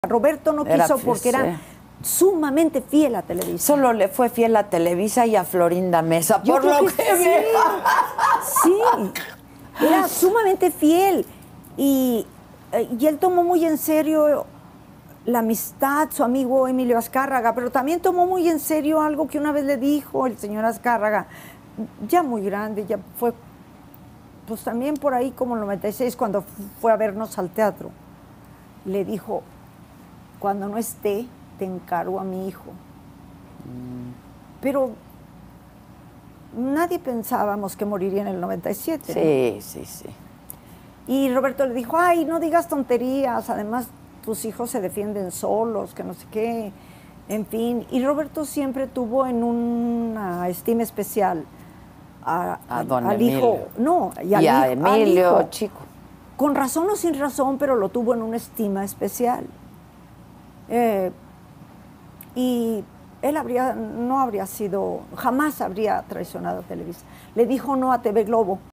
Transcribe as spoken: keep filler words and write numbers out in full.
Roberto no Era quiso fiel, porque era sí. sumamente fiel a Televisa. Solo le fue fiel a Televisa y a Florinda Mesa, Yo por creo lo que que, sí. me... Sí, era sumamente fiel. Y, y él tomó muy en serio la amistad, su amigo Emilio Azcárraga, pero también tomó muy en serio algo que una vez le dijo el señor Azcárraga, ya muy grande, ya fue, pues también por ahí como en el noventa y seis, cuando fue a vernos al teatro, le dijo, cuando no esté, te encargo a mi hijo. Mm. Pero nadie pensábamos que moriría en el noventa y siete. Sí, ¿no? sí, sí. Y Roberto le dijo, ay, no digas tonterías, además tus hijos se defienden solos, que no sé qué, en fin. Y Roberto siempre tuvo en una estima especial a, a, a, don al Emilio. hijo, no, y, al y a hijo, Emilio, al hijo. chico. Con razón o sin razón, pero lo tuvo en una estima especial. Eh, y él habría, no habría sido, jamás habría traicionado a Televisa. Le dijo no a T V Globo.